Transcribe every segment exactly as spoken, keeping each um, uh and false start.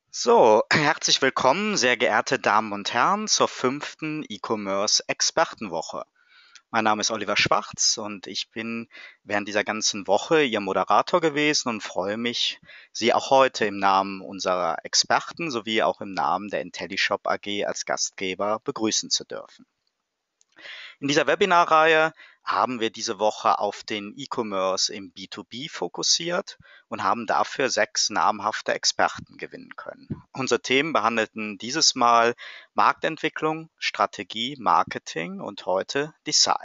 So, herzlich willkommen, sehr geehrte Damen und Herren, zur fünften E-Commerce-Expertenwoche. Mein Name ist Oliver Schwarz und ich bin während dieser ganzen Woche Ihr Moderator gewesen und freue mich, Sie auch heute im Namen unserer Experten sowie auch im Namen der IntelliShop A G als Gastgeber begrüßen zu dürfen. In dieser Webinarreihe haben wir diese Woche auf den E-Commerce im B zwei B fokussiert und haben dafür sechs namhafte Experten gewinnen können. Unsere Themen behandelten dieses Mal Marktentwicklung, Strategie, Marketing und heute Design.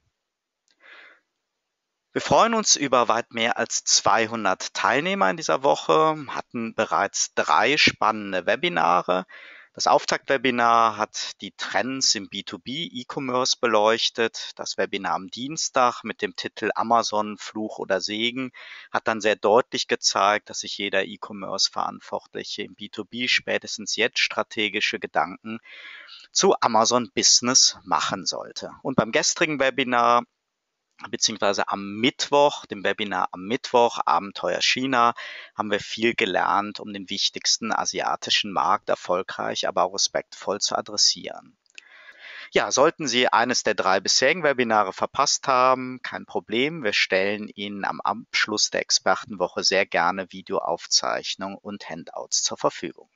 Wir freuen uns über weit mehr als zweihundert Teilnehmer in dieser Woche, hatten bereits drei spannende Webinare. Das Auftaktwebinar hat die Trends im B zwei B E-Commerce beleuchtet. Das Webinar am Dienstag mit dem Titel Amazon Fluch oder Segen hat dann sehr deutlich gezeigt, dass sich jeder E-Commerce-Verantwortliche im B zwei B spätestens jetzt strategische Gedanken zu Amazon Business machen sollte. Und beim gestrigen Webinar beziehungsweise am Mittwoch, dem Webinar am Mittwoch, Abenteuer China, haben wir viel gelernt, um den wichtigsten asiatischen Markt erfolgreich, aber auch respektvoll zu adressieren. Ja, sollten Sie eines der drei bisherigen Webinare verpasst haben, kein Problem. Wir stellen Ihnen am Abschluss der Expertenwoche sehr gerne Videoaufzeichnungen und Handouts zur Verfügung.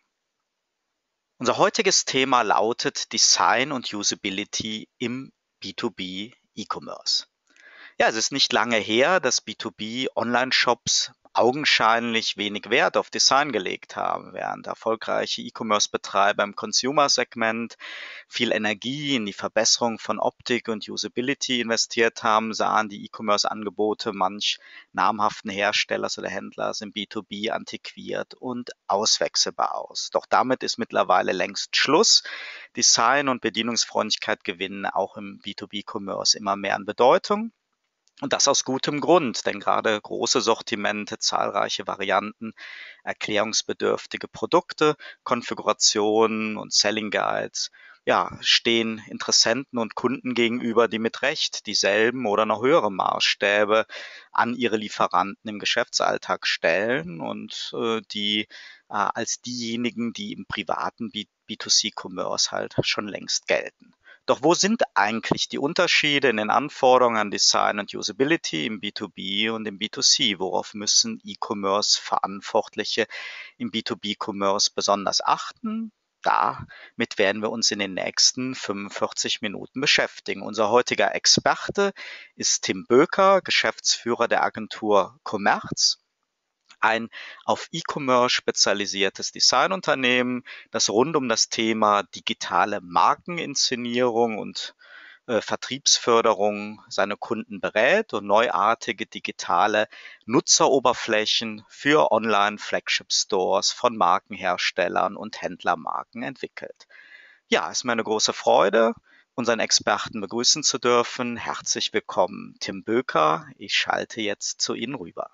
Unser heutiges Thema lautet Design und Usability im B zwei B E-Commerce. Ja, es ist nicht lange her, dass B zwei B Online-Shops augenscheinlich wenig Wert auf Design gelegt haben, während erfolgreiche E-Commerce-Betreiber im Consumer-Segment viel Energie in die Verbesserung von Optik und Usability investiert haben, sahen die E-Commerce-Angebote manch namhaften Herstellers oder Händlers im B zwei B antiquiert und auswechselbar aus. Doch damit ist mittlerweile längst Schluss. Design und Bedienungsfreundlichkeit gewinnen auch im B zwei B-Commerce immer mehr an Bedeutung. Und das aus gutem Grund, denn gerade große Sortimente, zahlreiche Varianten, erklärungsbedürftige Produkte, Konfigurationen und Selling Guides, ja, stehen Interessenten und Kunden gegenüber, die mit Recht dieselben oder noch höhere Maßstäbe an ihre Lieferanten im Geschäftsalltag stellen und äh, die äh, als diejenigen, die im privaten B zwei C-Commerce halt schon längst gelten. Doch wo sind eigentlich die Unterschiede in den Anforderungen an Design und Usability im B zwei B und im B zwei C? Worauf müssen E-Commerce-Verantwortliche im B zwei B-Commerce besonders achten? Damit werden wir uns in den nächsten fünfundvierzig Minuten beschäftigen. Unser heutiger Experte ist Tim Böker, Geschäftsführer der Agentur Commerz, ein auf E-Commerce spezialisiertes Designunternehmen, das rund um das Thema digitale Markeninszenierung und äh, Vertriebsförderung seine Kunden berät und neuartige digitale Nutzeroberflächen für Online-Flagship-Stores von Markenherstellern und Händlermarken entwickelt. Ja, ist mir eine große Freude, unseren Experten begrüßen zu dürfen. Herzlich willkommen, Tim Böker. Ich schalte jetzt zu Ihnen rüber.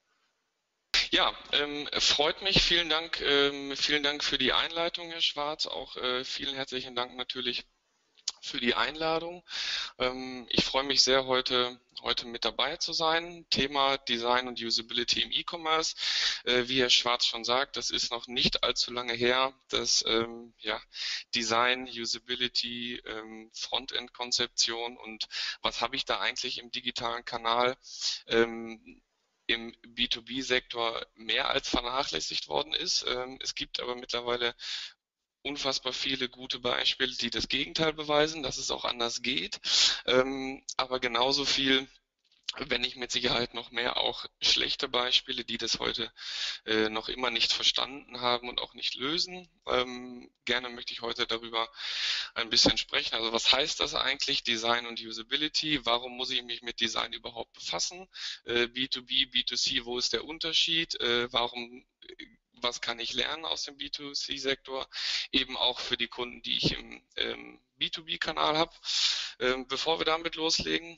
Ja, ähm, freut mich. Vielen Dank, ähm, vielen Dank für die Einleitung, Herr Schwarz. Auch äh, vielen herzlichen Dank natürlich für die Einladung. Ähm, ich freue mich sehr, heute, heute mit dabei zu sein. Thema Design und Usability im E-Commerce. Äh, wie Herr Schwarz schon sagt, das ist noch nicht allzu lange her, dass ähm, ja, Design, Usability, ähm, Frontend-Konzeption und was habe ich da eigentlich im digitalen Kanal ähm, im B zwei B-Sektor mehr als vernachlässigt worden ist. Ähm, es gibt aber mittlerweile unfassbar viele gute Beispiele, die das Gegenteil beweisen, dass es auch anders geht. Ähm, aber genauso viel, wenn nicht mit Sicherheit noch mehr, auch schlechte Beispiele, die das heute äh, noch immer nicht verstanden haben und auch nicht lösen. Ähm, gerne möchte ich heute darüber ein bisschen sprechen. Also was heißt das eigentlich, Design und Usability? Warum muss ich mich mit Design überhaupt befassen? Äh, B zwei B, B zwei C, wo ist der Unterschied? Äh, warum was kann ich lernen aus dem B zwei C-Sektor, eben auch für die Kunden, die ich im ähm, B zwei B-Kanal habe. Ähm, bevor wir damit loslegen,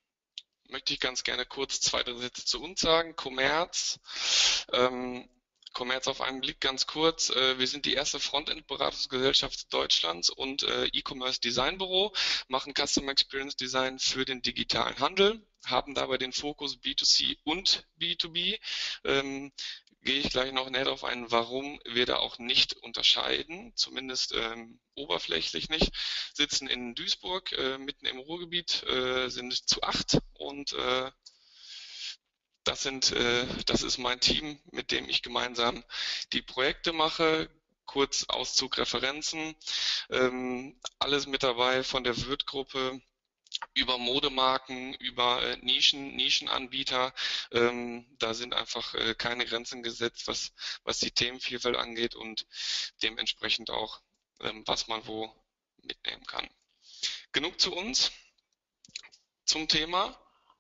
möchte ich ganz gerne kurz zwei, drei Sätze zu uns sagen. Commerz ähm, Commerz auf einen Blick ganz kurz. Äh, wir sind die erste Frontend-Beratungsgesellschaft Deutschlands und äh, E-Commerce Design Büro, machen Customer Experience Design für den digitalen Handel, haben dabei den Fokus B zwei C und B zwei B. Ähm, gehe ich gleich noch näher darauf ein, warum wir da auch nicht unterscheiden, zumindest ähm, oberflächlich nicht. Sitzen in Duisburg, äh, mitten im Ruhrgebiet, äh, sind zu acht und äh, das sind, äh, das ist mein Team, mit dem ich gemeinsam die Projekte mache. Kurz Auszug Referenzen, ähm, alles mit dabei von der Würth-Gruppe über Modemarken, über äh, Nischen, Nischenanbieter. Ähm, da sind einfach äh, keine Grenzen gesetzt, was, was die Themenvielfalt angeht und dementsprechend auch, ähm, was man wo mitnehmen kann. Genug zu uns, zum Thema.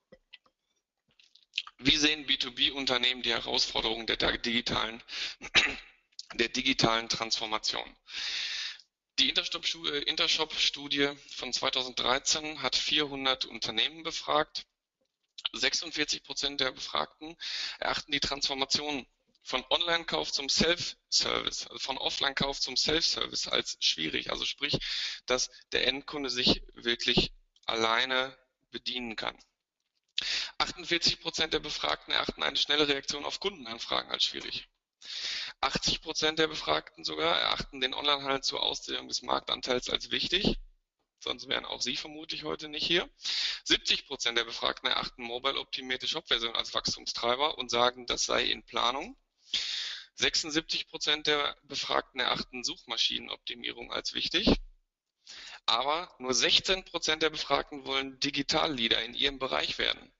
Wie sehen B zwei B-Unternehmen die Herausforderungen der digitalen, der digitalen Transformation? Die Intershop-Studie von zweitausenddreizehn hat vierhundert Unternehmen befragt. sechsundvierzig Prozent der Befragten erachten die Transformation von Online-Kauf zum Self-Service, also von Offline-Kauf zum Self-Service als schwierig. Also sprich, dass der Endkunde sich wirklich alleine bedienen kann. achtundvierzig Prozent der Befragten erachten eine schnelle Reaktion auf Kundenanfragen als schwierig. achtzig Prozent der Befragten sogar erachten den Onlinehandel zur Ausdehnung des Marktanteils als wichtig. Sonst wären auch Sie vermutlich heute nicht hier. siebzig Prozent der Befragten erachten mobile-optimierte Shop-Versionen als Wachstumstreiber und sagen, das sei in Planung. sechsundsiebzig Prozent der Befragten erachten Suchmaschinenoptimierung als wichtig. Aber nur sechzehn Prozent der Befragten wollen Digital-Leader in ihrem Bereich werden.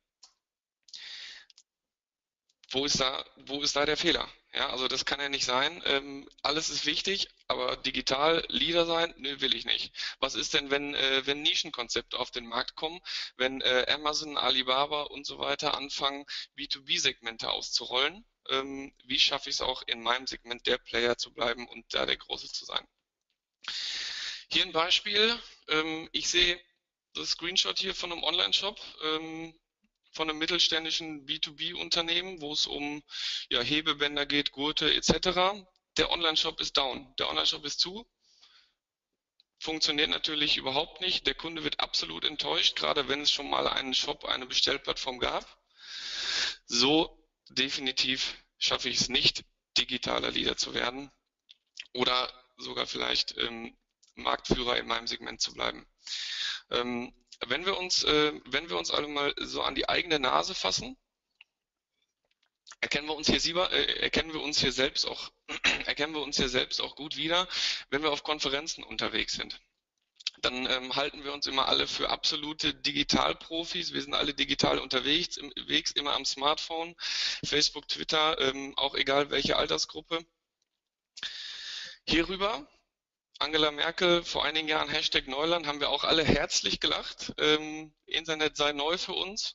Wo ist da, wo ist da der Fehler? Ja, also das kann ja nicht sein. Ähm, alles ist wichtig, aber digital Leader sein, nö, will ich nicht. Was ist denn, wenn, äh, wenn Nischenkonzepte auf den Markt kommen, wenn äh, Amazon, Alibaba und so weiter anfangen, B zwei B-Segmente auszurollen? Ähm, wie schaffe ich es auch in meinem Segment der Player zu bleiben und da der Große zu sein? Hier ein Beispiel. Ähm, ich sehe das Screenshot hier von einem Online-Shop. Ähm, von einem mittelständischen B zwei B-Unternehmen, wo es um ja, Hebebänder geht, Gurte et cetera. Der Online-Shop ist down, der Online-Shop ist zu, funktioniert natürlich überhaupt nicht. Der Kunde wird absolut enttäuscht, gerade wenn es schon mal einen Shop, eine Bestellplattform gab. So definitiv schaffe ich es nicht, digitaler Leader zu werden oder sogar vielleicht ähm, Marktführer in meinem Segment zu bleiben. Ähm, Wenn wir uns, äh, wenn wir uns alle mal so an die eigene Nase fassen, erkennen wir uns hier lieber, äh, erkennen wir uns hier selbst auch, erkennen wir uns hier selbst auch gut wieder, wenn wir auf Konferenzen unterwegs sind. Dann ähm, halten wir uns immer alle für absolute Digitalprofis. Wir sind alle digital unterwegs, im, unterwegs immer am Smartphone, Facebook, Twitter, ähm, auch egal welche Altersgruppe. Hierüber Angela Merkel vor einigen Jahren Hashtag Neuland, haben wir auch alle herzlich gelacht. Ähm, Internet sei neu für uns.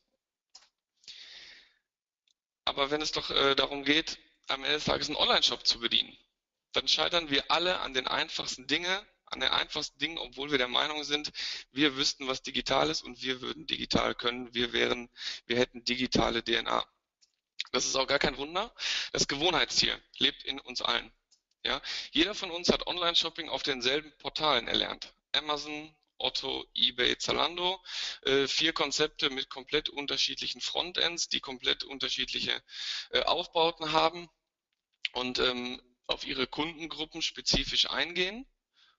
Aber wenn es doch äh, darum geht, am Ende des Tages einen Online-Shop zu bedienen, dann scheitern wir alle an den einfachsten Dingen, an den einfachsten Dingen, obwohl wir der Meinung sind, wir wüssten, was digital ist und wir würden digital können. Wir wären, wir hätten digitale D N A. Das ist auch gar kein Wunder. Das Gewohnheitstier lebt in uns allen. Ja, jeder von uns hat Online-Shopping auf denselben Portalen erlernt. Amazon, Otto, eBay, Zalando. Äh, vier Konzepte mit komplett unterschiedlichen Frontends, die komplett unterschiedliche äh, Aufbauten haben und ähm, auf ihre Kundengruppen spezifisch eingehen.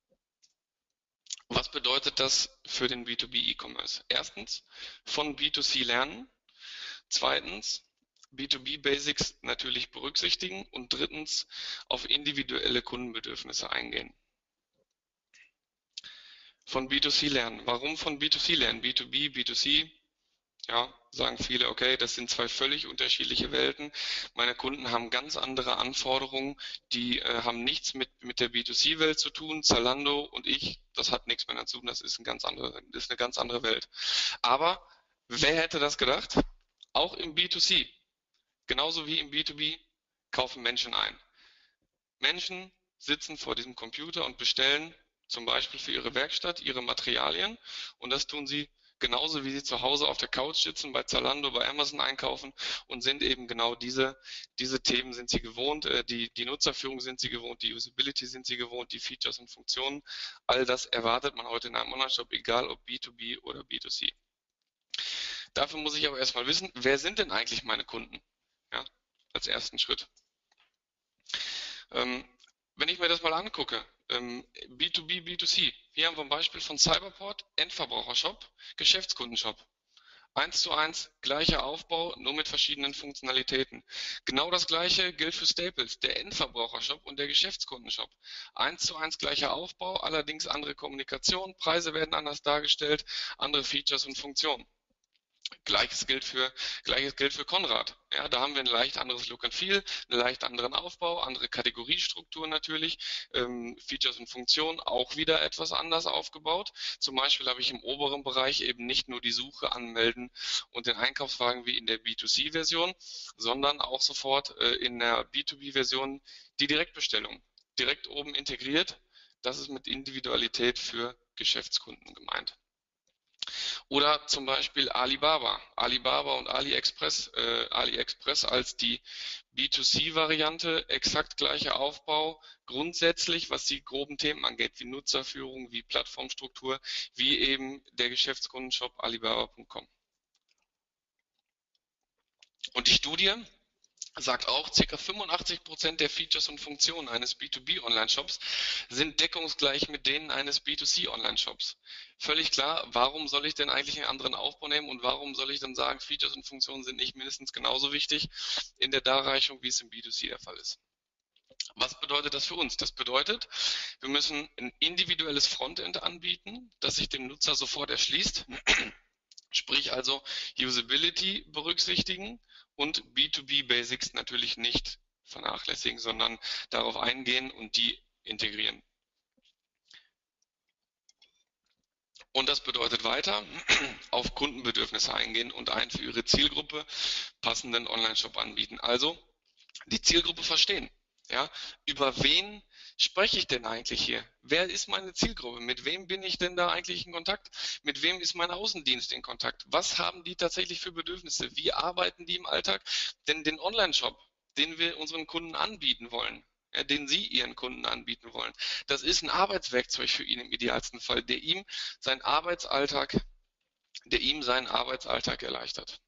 Was bedeutet das für den B zwei B E-Commerce? Erstens, von B zwei C lernen. Zweitens, B zwei B Basics natürlich berücksichtigen und drittens auf individuelle Kundenbedürfnisse eingehen. Von B zwei C lernen. Warum von B zwei C lernen? B zwei B, B zwei C, ja, sagen viele, okay, das sind zwei völlig unterschiedliche Welten. Meine Kunden haben ganz andere Anforderungen, die äh, haben nichts mit, mit der B zwei C-Welt zu tun. Zalando und ich, das hat nichts mehr zu tun, das ist, ein ganz andere, das ist eine ganz andere Welt. Aber wer hätte das gedacht? Auch im B zwei C. Genauso wie im B zwei B kaufen Menschen ein. Menschen sitzen vor diesem Computer und bestellen zum Beispiel für ihre Werkstatt ihre Materialien und das tun sie genauso wie sie zu Hause auf der Couch sitzen, bei Zalando, bei Amazon einkaufen und sind eben genau diese, diese Themen sind sie gewohnt, äh, die, die Nutzerführung sind sie gewohnt, die Usability sind sie gewohnt, die Features und Funktionen. All das erwartet man heute in einem Online-Shop, egal ob B zwei B oder B zwei C. Dafür muss ich aber erstmal wissen, wer sind denn eigentlich meine Kunden? Ja, als ersten Schritt. Ähm, wenn ich mir das mal angucke, ähm, B zwei B, B zwei C, hier haben wir ein Beispiel von Cyberport, Endverbrauchershop, Geschäftskundenshop. Eins zu eins, gleicher Aufbau, nur mit verschiedenen Funktionalitäten. Genau das gleiche gilt für Staples, der Endverbrauchershop und der Geschäftskundenshop. Eins zu eins gleicher Aufbau, allerdings andere Kommunikation, Preise werden anders dargestellt, andere Features und Funktionen. Gleiches gilt für, Gleiches gilt für Konrad. Ja, da haben wir ein leicht anderes Look and Feel, einen leicht anderen Aufbau, andere Kategoriestruktur natürlich, ähm, Features und Funktionen auch wieder etwas anders aufgebaut. Zum Beispiel habe ich im oberen Bereich eben nicht nur die Suche, Anmelden und den Einkaufswagen wie in der B zwei C-Version, sondern auch sofort äh, in der B zwei B-Version die Direktbestellung. Direkt oben integriert. Das ist mit Individualität für Geschäftskunden gemeint. Oder zum Beispiel Alibaba. Alibaba und AliExpress. Äh, AliExpress als die B zwei C-Variante, exakt gleicher Aufbau. Grundsätzlich, was die groben Themen angeht, wie Nutzerführung, wie Plattformstruktur, wie eben der Geschäftskundenshop alibaba punkt com. Und die Studie sagt auch, ca. fünfundachtzig Prozent der Features und Funktionen eines B zwei B-Online-Shops sind deckungsgleich mit denen eines B zwei C-Online-Shops. Völlig klar, warum soll ich denn eigentlich einen anderen Aufbau nehmen und warum soll ich dann sagen, Features und Funktionen sind nicht mindestens genauso wichtig in der Darreichung, wie es im B zwei C der Fall ist. Was bedeutet das für uns? Das bedeutet, wir müssen ein individuelles Frontend anbieten, das sich dem Nutzer sofort erschließt. Sprich also Usability berücksichtigen und B zwei B Basics natürlich nicht vernachlässigen, sondern darauf eingehen und die integrieren. Und das bedeutet weiter, auf Kundenbedürfnisse eingehen und einen für Ihre Zielgruppe passenden Online-Shop anbieten. Also die Zielgruppe verstehen. Ja, über wen spreche ich denn eigentlich hier? Wer ist meine Zielgruppe? Mit wem bin ich denn da eigentlich in Kontakt? Mit wem ist mein Außendienst in Kontakt? Was haben die tatsächlich für Bedürfnisse? Wie arbeiten die im Alltag? Denn den Online-Shop, den wir unseren Kunden anbieten wollen, ja, den Sie Ihren Kunden anbieten wollen, das ist ein Arbeitswerkzeug für ihn im idealsten Fall, der ihm seinen Arbeitsalltag, der ihm seinen Arbeitsalltag erleichtert.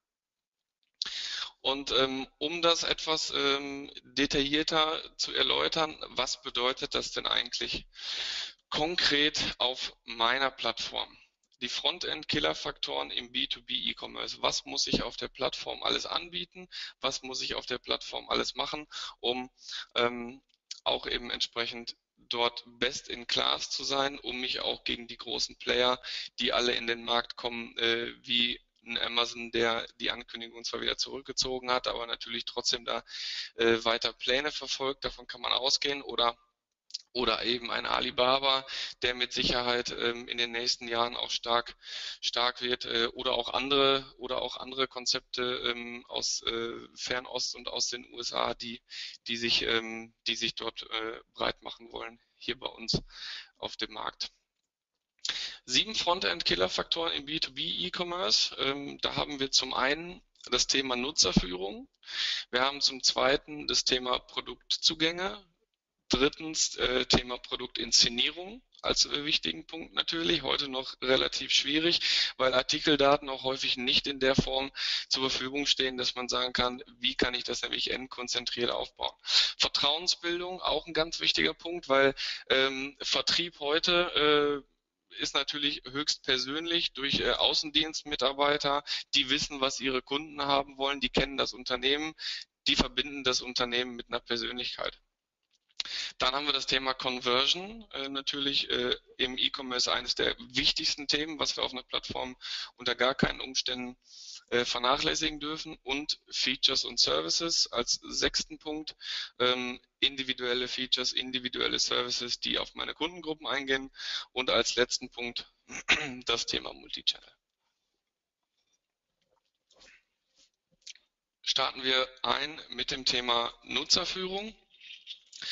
Und ähm, um das etwas ähm, detaillierter zu erläutern, was bedeutet das denn eigentlich konkret auf meiner Plattform? Die Frontend-Killer-Faktoren im B zwei B E-Commerce. Was muss ich auf der Plattform alles anbieten? Was muss ich auf der Plattform alles machen, um ähm, auch eben entsprechend dort best in class zu sein, um mich auch gegen die großen Player, die alle in den Markt kommen, äh, wie ein Amazon, der die Ankündigung zwar wieder zurückgezogen hat, aber natürlich trotzdem da äh, weiter Pläne verfolgt, davon kann man ausgehen, oder oder eben ein Alibaba, der mit Sicherheit ähm, in den nächsten Jahren auch stark stark wird, äh, oder auch andere oder auch andere Konzepte ähm, aus äh, Fernost und aus den U S A, die die sich ähm, die sich dort äh, breit machen wollen hier bei uns auf dem Markt. Sieben Frontend-Killer-Faktoren im B zwei B E-Commerce. Ähm, da haben wir zum einen das Thema Nutzerführung. Wir haben zum zweiten das Thema Produktzugänge. Drittens äh, Thema Produktinszenierung als äh, wichtigen Punkt natürlich. Heute noch relativ schwierig, weil Artikeldaten auch häufig nicht in der Form zur Verfügung stehen, dass man sagen kann, wie kann ich das nämlich endkonzentriert aufbauen. Vertrauensbildung, auch ein ganz wichtiger Punkt, weil ähm, Vertrieb heute äh, ist natürlich höchst persönlich durch äh, Außendienstmitarbeiter, die wissen, was ihre Kunden haben wollen, die kennen das Unternehmen, die verbinden das Unternehmen mit einer Persönlichkeit. Dann haben wir das Thema Conversion, äh, natürlich äh, im E-Commerce eines der wichtigsten Themen, was wir auf einer Plattform unter gar keinen Umständen äh, vernachlässigen dürfen, und Features und Services als sechsten Punkt, ähm, individuelle Features, individuelle Services, die auf meine Kundengruppen eingehen, und als letzten Punkt das Thema Multichannel. Starten wir ein mit dem Thema Nutzerführung.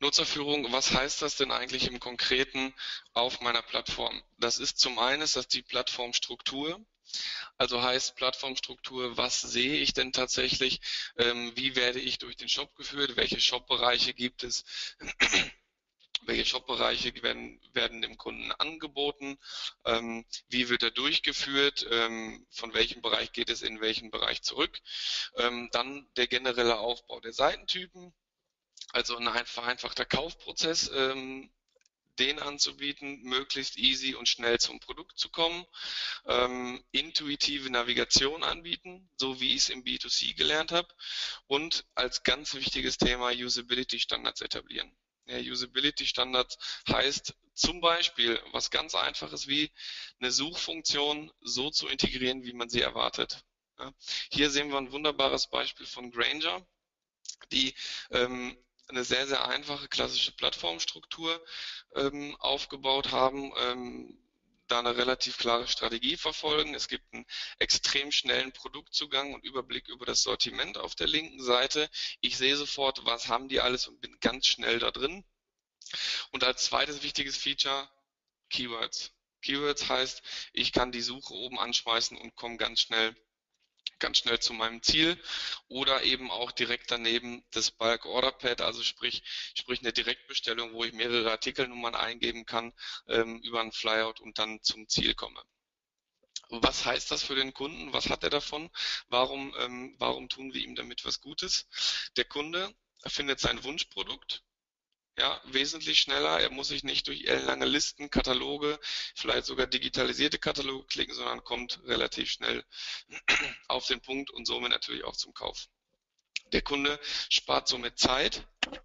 Nutzerführung, was heißt das denn eigentlich im Konkreten auf meiner Plattform? Das ist zum einen ist das die Plattformstruktur. Also heißt Plattformstruktur, was sehe ich denn tatsächlich? Ähm, wie werde ich durch den Shop geführt? Welche Shop-Bereiche gibt es? Welche Shop-Bereiche werden, werden dem Kunden angeboten? Ähm, wie wird er durchgeführt? Ähm, von welchem Bereich geht es in welchen Bereich zurück? Ähm, dann der generelle Aufbau der Seitentypen, also ein vereinfachter Kaufprozess, ähm, den anzubieten, möglichst easy und schnell zum Produkt zu kommen, ähm, intuitive Navigation anbieten, so wie ich es im B zwei C gelernt habe, und als ganz wichtiges Thema Usability-Standards etablieren. Ja, Usability-Standards heißt zum Beispiel was ganz Einfaches wie eine Suchfunktion so zu integrieren, wie man sie erwartet. Ja, hier sehen wir ein wunderbares Beispiel von Grainger, die ähm, eine sehr, sehr einfache klassische Plattformstruktur ähm, aufgebaut haben, ähm, da eine relativ klare Strategie verfolgen. Es gibt einen extrem schnellen Produktzugang und Überblick über das Sortiment auf der linken Seite. Ich sehe sofort, was haben die alles und bin ganz schnell da drin. Und als zweites wichtiges Feature Keywords. Keywords heißt, ich kann die Suche oben anschmeißen und komme ganz schnell ganz schnell zu meinem Ziel, oder eben auch direkt daneben das Bulk Order Pad, also sprich, sprich eine Direktbestellung, wo ich mehrere Artikelnummern eingeben kann ähm, über einen Flyout und dann zum Ziel komme. Was heißt das für den Kunden? Was hat er davon? Warum, ähm, warum tun wir ihm damit was Gutes? Der Kunde findet sein Wunschprodukt, ja, wesentlich schneller. Er muss sich nicht durch ellenlange Listen, Kataloge, vielleicht sogar digitalisierte Kataloge klicken, sondern kommt relativ schnell auf den Punkt und somit natürlich auch zum Kauf. Der Kunde spart somit Zeit.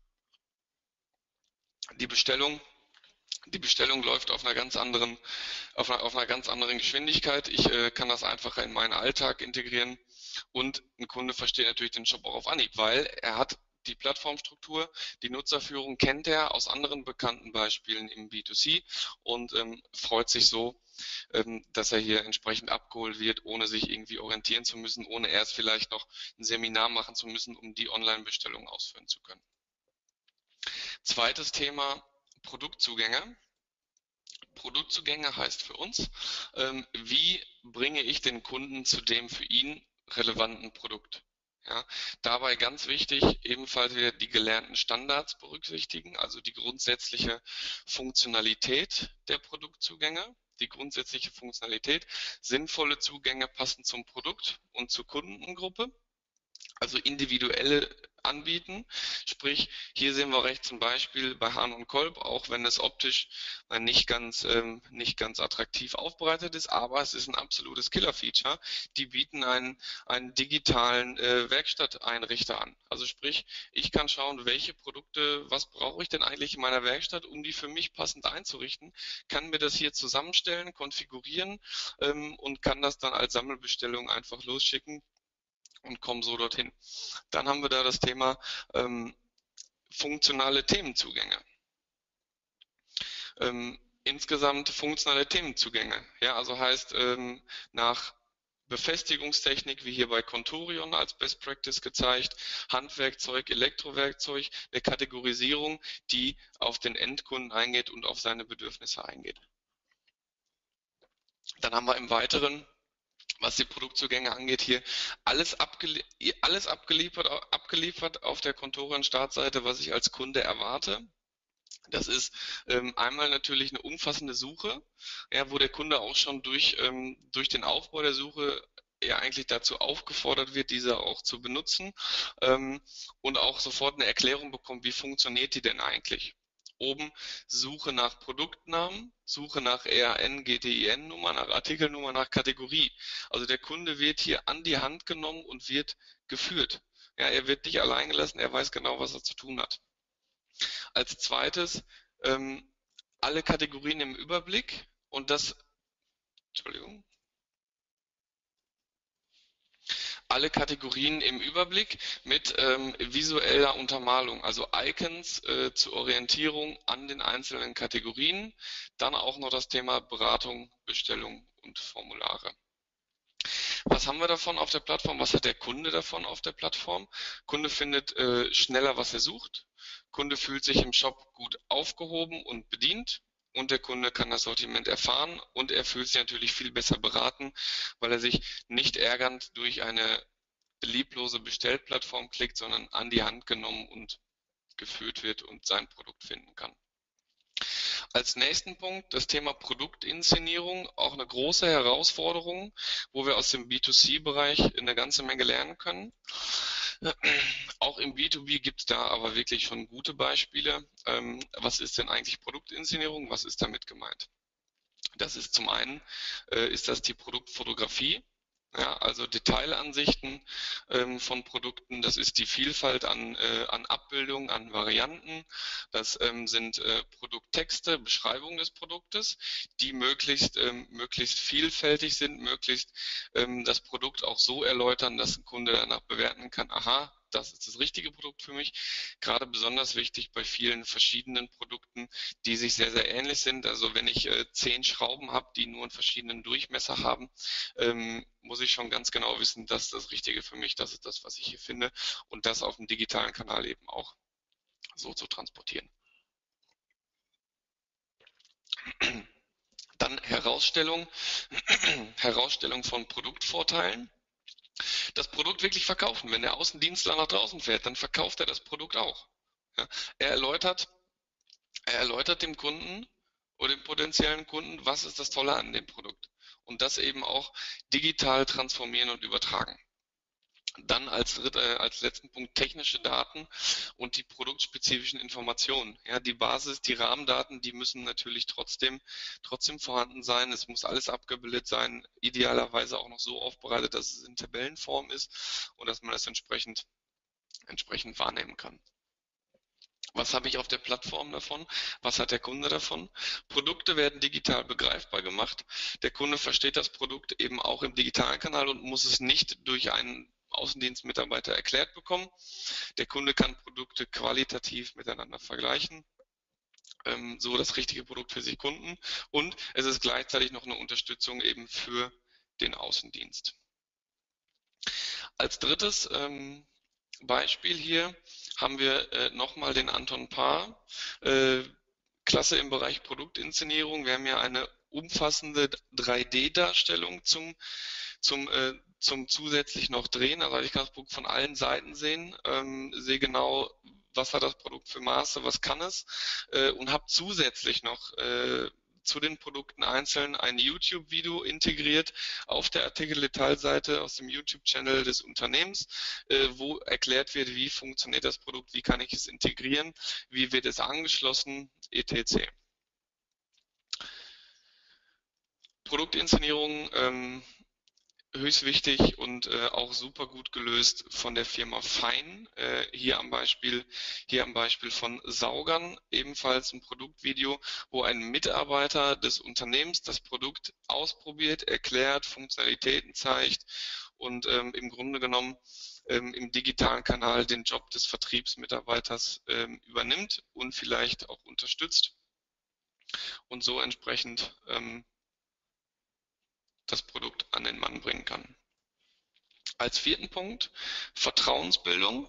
Die Bestellung, die Bestellung läuft auf einer ganz anderen, auf einer, auf einer ganz anderen Geschwindigkeit. Ich äh, kann das einfacher in meinen Alltag integrieren, und ein Kunde versteht natürlich den Shop auch auf Anhieb, weil er hat die Plattformstruktur, die Nutzerführung kennt er aus anderen bekannten Beispielen im B zwei C und ähm, freut sich so, ähm, dass er hier entsprechend abgeholt wird, ohne sich irgendwie orientieren zu müssen, ohne erst vielleicht noch ein Seminar machen zu müssen, um die Online-Bestellung ausführen zu können. Zweites Thema, Produktzugänge. Produktzugänge heißt für uns, ähm, wie bringe ich den Kunden zu dem für ihn relevanten Produkt. Ja, dabei ganz wichtig, ebenfalls wieder die gelernten Standards berücksichtigen, also die grundsätzliche Funktionalität der Produktzugänge, die grundsätzliche Funktionalität, sinnvolle Zugänge passen zum Produkt und zur Kundengruppe, also individuelle anbieten. Sprich, hier sehen wir rechts ein Beispiel bei Hahn und Kolb, auch wenn es optisch nicht ganz, ähm, nicht ganz attraktiv aufbereitet ist, aber es ist ein absolutes Killer-Feature. Die bieten einen, einen digitalen äh, Werkstatteinrichter an. Also sprich, ich kann schauen, welche Produkte, was brauche ich denn eigentlich in meiner Werkstatt, um die für mich passend einzurichten, kann mir das hier zusammenstellen, konfigurieren ähm, und kann das dann als Sammelbestellung einfach losschicken und kommen so dorthin. Dann haben wir da das Thema ähm, funktionale Themenzugänge. Ähm, insgesamt funktionale Themenzugänge. Ja, also heißt ähm, nach Befestigungstechnik, wie hier bei Contorion als Best Practice gezeigt, Handwerkzeug, Elektrowerkzeug, eine Kategorisierung, die auf den Endkunden eingeht und auf seine Bedürfnisse eingeht. Dann haben wir im Weiteren, was die Produktzugänge angeht, hier alles, abgelie alles abgeliefert, abgeliefert auf der Contorion-Startseite, was ich als Kunde erwarte. Das ist ähm, einmal natürlich eine umfassende Suche, ja, wo der Kunde auch schon durch, ähm, durch den Aufbau der Suche ja eigentlich dazu aufgefordert wird, diese auch zu benutzen, ähm, und auch sofort eine Erklärung bekommt, wie funktioniert die denn eigentlich. Oben Suche nach Produktnamen, Suche nach E A N, G T I N-Nummer, nach Artikelnummer, nach Kategorie. Also der Kunde wird hier an die Hand genommen und wird geführt. Ja, er wird nicht allein gelassen, er weiß genau, was er zu tun hat. Als zweites ähm, alle Kategorien im Überblick und das, Entschuldigung, alle Kategorien im Überblick mit ähm, visueller Untermalung, also Icons äh, zur Orientierung an den einzelnen Kategorien. Dann auch noch das Thema Beratung, Bestellung und Formulare. Was haben wir davon auf der Plattform? Was hat der Kunde davon auf der Plattform? Kunde findet äh, schneller, was er sucht. Kunde fühlt sich im Shop gut aufgehoben und bedient und der Kunde kann das Sortiment erfahren und er fühlt sich natürlich viel besser beraten, weil er sich nicht ärgernd durch eine lieblose Bestellplattform klickt, sondern an die Hand genommen und geführt wird und sein Produkt finden kann. Als nächsten Punkt das Thema Produktinszenierung, auch eine große Herausforderung, wo wir aus dem B zwei C-Bereich eine ganze Menge lernen können. Auch im B zwei B gibt es da aber wirklich schon gute Beispiele. Ähm, was ist denn eigentlich Produktinszenierung? Was ist damit gemeint? Das ist zum einen, äh, ist das die Produktfotografie. Ja, also Detailansichten ähm, von Produkten, das ist die Vielfalt an, äh, an Abbildungen, an Varianten, das ähm, sind äh, Produkttexte, Beschreibung des Produktes, die möglichst, ähm, möglichst vielfältig sind, möglichst ähm, das Produkt auch so erläutern, dass ein Kunde danach bewerten kann, aha, das ist das richtige Produkt für mich. Gerade besonders wichtig bei vielen verschiedenen Produkten, die sich sehr, sehr ähnlich sind. Also wenn ich äh, zehn Schrauben habe, die nur einen verschiedenen Durchmesser haben, ähm, muss ich schon ganz genau wissen, das ist das Richtige für mich, das ist das, was ich hier finde und das auf dem digitalen Kanal eben auch so zu transportieren. Dann Herausstellung, Herausstellung von Produktvorteilen. Das Produkt wirklich verkaufen. Wenn der Außendienstler nach draußen fährt, dann verkauft er das Produkt auch. Ja, er erläutert, er erläutert dem Kunden oder dem potenziellen Kunden, was ist das Tolle an dem Produkt. Und das eben auch digital transformieren und übertragen. Dann als, dritt, äh, als letzten Punkt technische Daten und die produktspezifischen Informationen. Ja, die Basis, die Rahmendaten, die müssen natürlich trotzdem, trotzdem vorhanden sein. Es muss alles abgebildet sein, idealerweise auch noch so aufbereitet, dass es in Tabellenform ist und dass man das entsprechend, entsprechend wahrnehmen kann. Was habe ich auf der Plattform davon? Was hat der Kunde davon? Produkte werden digital begreifbar gemacht. Der Kunde versteht das Produkt eben auch im digitalen Kanal und muss es nicht durch einen Außendienstmitarbeiter erklärt bekommen. Der Kunde kann Produkte qualitativ miteinander vergleichen, ähm, so das richtige Produkt für sich Kunden und es ist gleichzeitig noch eine Unterstützung eben für den Außendienst. Als drittes ähm, Beispiel hier haben wir äh, nochmal den Anton Paar, äh, Klasse im Bereich Produktinszenierung. Wir haben ja eine umfassende drei D-Darstellung zum, zum, äh, zum zusätzlich noch Drehen. Also ich kann das Produkt von allen Seiten sehen, ähm, sehe genau, was hat das Produkt für Maße, was kann es äh, und habe zusätzlich noch äh, zu den Produkten einzeln ein YouTube-Video integriert auf der Artikeldetailseite aus dem YouTube-Channel des Unternehmens, äh, wo erklärt wird, wie funktioniert das Produkt, wie kann ich es integrieren, wie wird es angeschlossen, et cetera. Produktinszenierung ähm, höchst wichtig und äh, auch super gut gelöst von der Firma Fein. Äh, hier am Beispiel, hier am Beispiel von Saugern, ebenfalls ein Produktvideo, wo ein Mitarbeiter des Unternehmens das Produkt ausprobiert, erklärt, Funktionalitäten zeigt und ähm, im Grunde genommen ähm, im digitalen Kanal den Job des Vertriebsmitarbeiters ähm, übernimmt und vielleicht auch unterstützt und so entsprechend ähm, das Produkt an den Mann bringen kann. Als vierten Punkt Vertrauensbildung.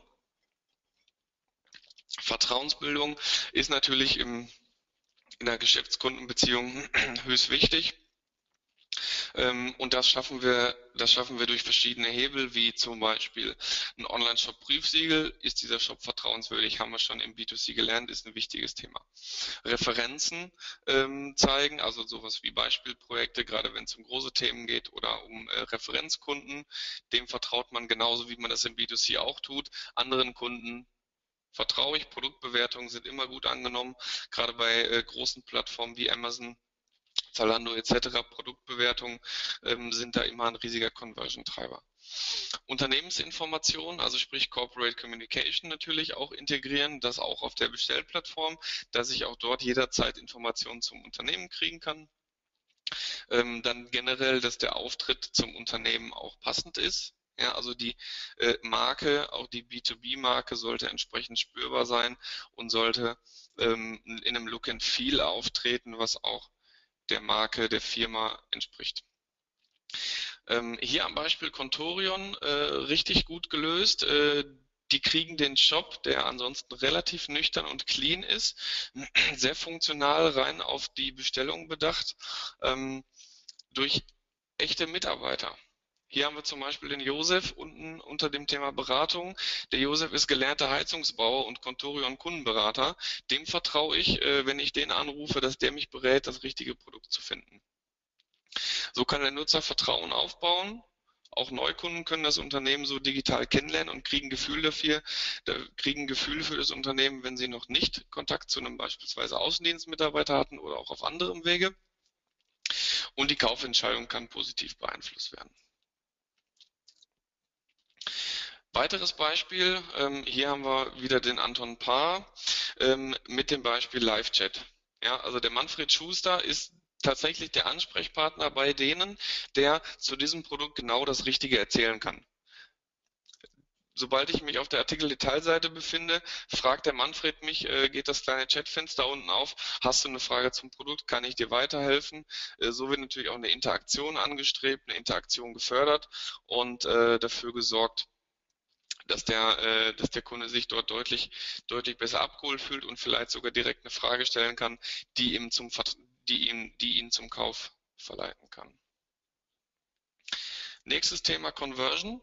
Vertrauensbildung ist natürlich im, in der Geschäftskundenbeziehung höchst wichtig. Und das schaffen wir, das schaffen wir durch verschiedene Hebel, wie zum Beispiel ein Online-Shop-Prüfsiegel. Ist dieser Shop vertrauenswürdig? Haben wir schon im B zwei C gelernt, ist ein wichtiges Thema. Referenzen ähm, zeigen, also sowas wie Beispielprojekte, gerade wenn es um große Themen geht oder um äh, Referenzkunden. Dem vertraut man genauso, wie man das im B zwei C auch tut. Anderen Kunden vertraue ich. Produktbewertungen sind immer gut angenommen, gerade bei äh, großen Plattformen wie Amazon, Zalando et cetera. Produktbewertungen ähm, sind da immer ein riesiger Conversion-Treiber. Unternehmensinformationen, also sprich Corporate Communication natürlich auch integrieren, das auch auf der Bestellplattform, dass ich auch dort jederzeit Informationen zum Unternehmen kriegen kann. Ähm, dann generell, dass der Auftritt zum Unternehmen auch passend ist. Ja, also die äh, Marke, auch die B zwei B-Marke sollte entsprechend spürbar sein und sollte ähm, in einem Look and Feel auftreten, was auch der Marke, der Firma entspricht. Ähm, hier am Beispiel Contorion, äh, richtig gut gelöst. Äh, die kriegen den Shop, der ansonsten relativ nüchtern und clean ist, sehr funktional rein auf die Bestellung bedacht, ähm, durch echte Mitarbeiter. Hier haben wir zum Beispiel den Josef unten unter dem Thema Beratung. Der Josef ist gelernter Heizungsbauer und Contorion-Kundenberater. Dem vertraue ich, äh, wenn ich den anrufe, dass der mich berät, das richtige Produkt zu finden. So kann der Nutzer Vertrauen aufbauen. Auch Neukunden können das Unternehmen so digital kennenlernen und kriegen Gefühl dafür, da kriegen Gefühl für das Unternehmen, wenn sie noch nicht Kontakt zu einem beispielsweise Außendienstmitarbeiter hatten oder auch auf anderem Wege. Und die Kaufentscheidung kann positiv beeinflusst werden. Weiteres Beispiel, ähm, hier haben wir wieder den Anton Paar ähm, mit dem Beispiel Live-Chat. Ja, also der Manfred Schuster ist tatsächlich der Ansprechpartner bei denen, der zu diesem Produkt genau das Richtige erzählen kann. Sobald ich mich auf der Artikeldetailseite befinde, fragt der Manfred mich, äh, geht das kleine Chatfenster unten auf, hast du eine Frage zum Produkt, kann ich dir weiterhelfen? Äh, so wird natürlich auch eine Interaktion angestrebt, eine Interaktion gefördert und äh, dafür gesorgt, dass der, äh, dass der Kunde sich dort deutlich, deutlich besser abgeholt fühlt und vielleicht sogar direkt eine Frage stellen kann, die ihm zum, die ihn, die ihn zum Kauf verleiten kann. Nächstes Thema Conversion.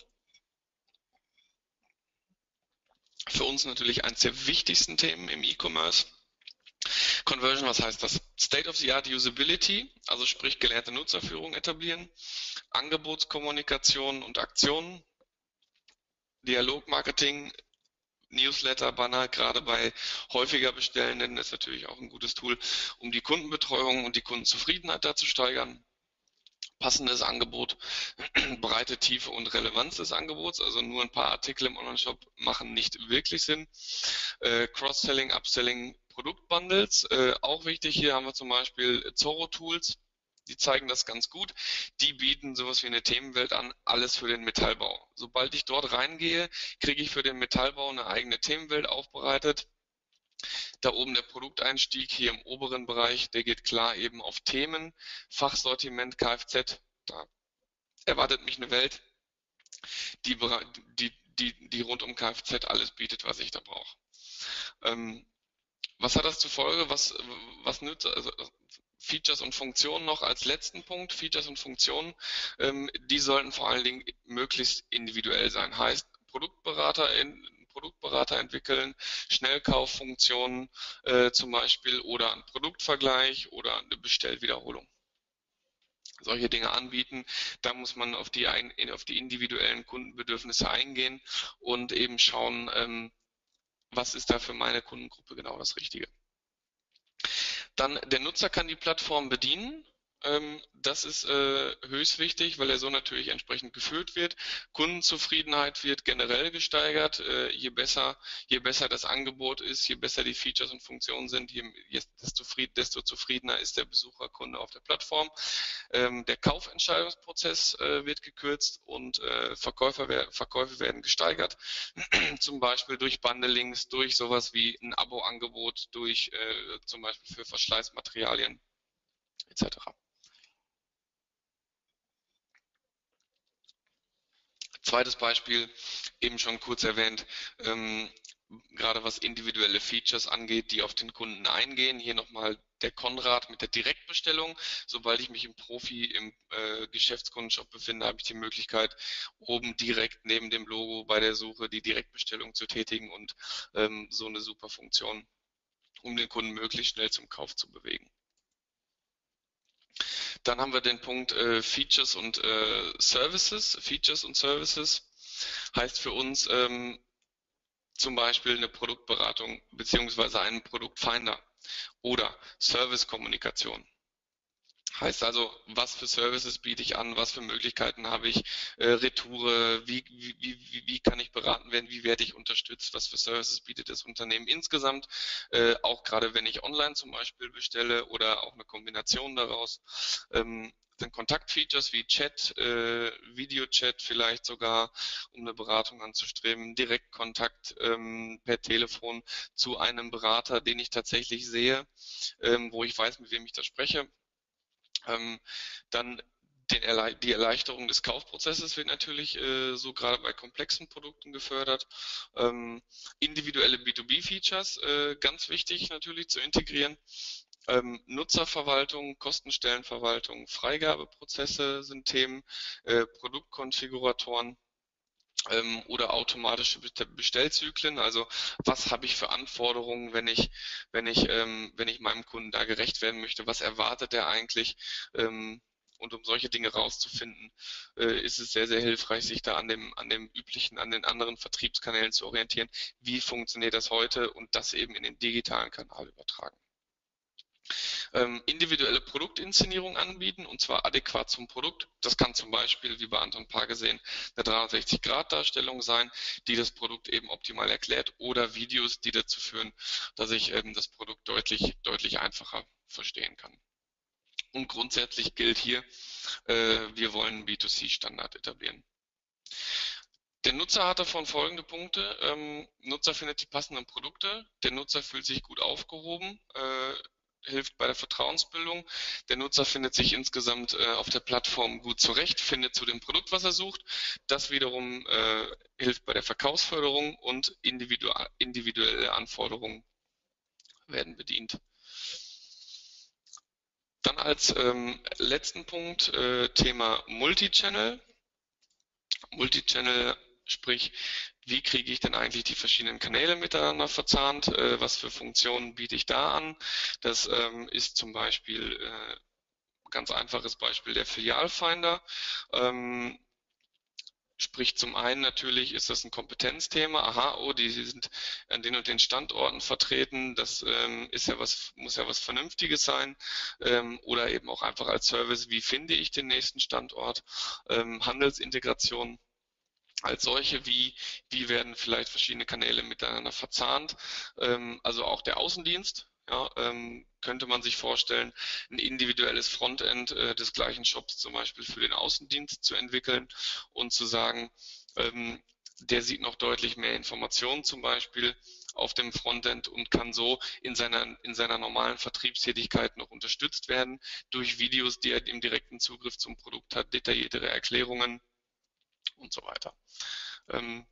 Für uns natürlich eines der wichtigsten Themen im E-Commerce. Conversion, was heißt das? State-of-the-Art Usability, also sprich gelernte Nutzerführung etablieren, Angebotskommunikation und Aktionen, Dialogmarketing, Newsletter, Banner, gerade bei häufiger Bestellenden ist natürlich auch ein gutes Tool, um die Kundenbetreuung und die Kundenzufriedenheit da zu steigern. Passendes Angebot, breite Tiefe und Relevanz des Angebots, also nur ein paar Artikel im Onlineshop machen nicht wirklich Sinn. Äh, Cross-Selling, Upselling, Produktbundles, äh, auch wichtig, hier haben wir zum Beispiel Zorro-Tools, die zeigen das ganz gut. Die bieten sowas wie eine Themenwelt an, alles für den Metallbau. Sobald ich dort reingehe, kriege ich für den Metallbau eine eigene Themenwelt aufbereitet. Da oben der Produkteinstieg hier im oberen Bereich, der geht klar eben auf Themen, Fachsortiment, Kfz. Da erwartet mich eine Welt, die, die, die, die rund um Kfz alles bietet, was ich da brauche. Ähm, was hat das zur Folge? Was, was nützt, also Features und Funktionen noch als letzten Punkt. Features und Funktionen, ähm, die sollten vor allen Dingen möglichst individuell sein. Heißt, Produktberater, in, Produktberater entwickeln, Schnellkauffunktionen äh, zum Beispiel oder einen Produktvergleich oder eine Bestellwiederholung. Solche Dinge anbieten. Da muss man auf die, auf die individuellen Kundenbedürfnisse eingehen und eben schauen, ähm, was ist da für meine Kundengruppe genau das Richtige. Dann der Nutzer kann die Plattform bedienen. Ähm, das ist äh, höchst wichtig, weil er so natürlich entsprechend geführt wird. Kundenzufriedenheit wird generell gesteigert. Äh, je besser, je besser das Angebot ist, je besser die Features und Funktionen sind, je, je, desto, desto zufriedener ist der Besucherkunde auf der Plattform. Ähm, der Kaufentscheidungsprozess äh, wird gekürzt und äh, Verkäufer, Verkäufe werden gesteigert. Zum Beispiel durch Bundlings, durch sowas wie ein Abo-Angebot, durch äh, zum Beispiel für Verschleißmaterialien et cetera. Zweites Beispiel, eben schon kurz erwähnt, ähm, gerade was individuelle Features angeht, die auf den Kunden eingehen. Hier nochmal der Konrad mit der Direktbestellung. Sobald ich mich im Profi, im äh, Geschäftskundenshop befinde, habe ich die Möglichkeit, oben direkt neben dem Logo bei der Suche die Direktbestellung zu tätigen und ähm, so eine super Funktion, um den Kunden möglichst schnell zum Kauf zu bewegen. Dann haben wir den Punkt äh, Features und äh, Services. Features und Services heißt für uns ähm, zum Beispiel eine Produktberatung beziehungsweise einen Produktfinder oder Servicekommunikation. Heißt also, was für Services biete ich an, was für Möglichkeiten habe ich, äh, Retoure, wie, wie, wie, wie kann ich beraten werden, wie werde ich unterstützt, was für Services bietet das Unternehmen insgesamt, äh, auch gerade wenn ich online zum Beispiel bestelle oder auch eine Kombination daraus. Ähm, sind Kontaktfeatures wie Chat, äh, Videochat vielleicht sogar, um eine Beratung anzustreben, Direktkontakt ähm, per Telefon zu einem Berater, den ich tatsächlich sehe, ähm, wo ich weiß, mit wem ich da spreche. Ähm, dann den Erle die Erleichterung des Kaufprozesses wird natürlich äh, so gerade bei komplexen Produkten gefördert. Ähm, individuelle B zwei B-Features, äh, ganz wichtig natürlich zu integrieren. Ähm, Nutzerverwaltung, Kostenstellenverwaltung, Freigabeprozesse sind Themen, äh, Produktkonfiguratoren ähm, oder automatische Bestellzyklen. Also was habe ich für Anforderungen, wenn ich, wenn ich, ähm, wenn ich meinem Kunden da gerecht werden möchte? Was erwartet er eigentlich? Ähm, und um solche Dinge rauszufinden, äh, ist es sehr, sehr hilfreich, sich da an dem, an dem üblichen, an den anderen Vertriebskanälen zu orientieren. Wie funktioniert das heute und das eben in den digitalen Kanal übertragen. Ähm, individuelle Produktinszenierung anbieten und zwar adäquat zum Produkt. Das kann zum Beispiel, wie bei Anton Paar gesehen, eine dreihundertsechzig Grad Darstellung sein, die das Produkt eben optimal erklärt oder Videos, die dazu führen, dass ich ähm, das Produkt deutlich, deutlich einfacher verstehen kann. Und grundsätzlich gilt hier, äh, wir wollen einen B zwei C Standard etablieren. Der Nutzer hat davon folgende Punkte. Ähm, Nutzer findet die passenden Produkte, der Nutzer fühlt sich gut aufgehoben, äh, hilft bei der Vertrauensbildung, der Nutzer findet sich insgesamt äh, auf der Plattform gut zurecht, findet zu dem Produkt, was er sucht. Das wiederum äh, hilft bei der Verkaufsförderung und individu individuelle Anforderungen werden bedient. Dann als ähm, letzten Punkt äh, Thema Multichannel. Multichannel, sprich, wie kriege ich denn eigentlich die verschiedenen Kanäle miteinander verzahnt? Äh, was für Funktionen biete ich da an? Das ähm, ist zum Beispiel äh, ganz einfaches Beispiel der Filialfinder. Ähm, Sprich, zum einen natürlich ist das ein Kompetenzthema. Aha, oh, die sind an den und den Standorten vertreten. Das ähm, ist ja was, muss ja was Vernünftiges sein. Ähm, oder eben auch einfach als Service, wie finde ich den nächsten Standort? Ähm, Handelsintegration als solche, wie, wie werden vielleicht verschiedene Kanäle miteinander verzahnt. Ähm, also auch der Außendienst. Ja, ähm, könnte man sich vorstellen, ein individuelles Frontend äh, des gleichen Shops zum Beispiel für den Außendienst zu entwickeln und zu sagen, ähm, der sieht noch deutlich mehr Informationen zum Beispiel auf dem Frontend und kann so in seiner, in seiner normalen Vertriebstätigkeit noch unterstützt werden durch Videos, die er im direkten Zugriff zum Produkt hat, detailliertere Erklärungen und so weiter. Ähm,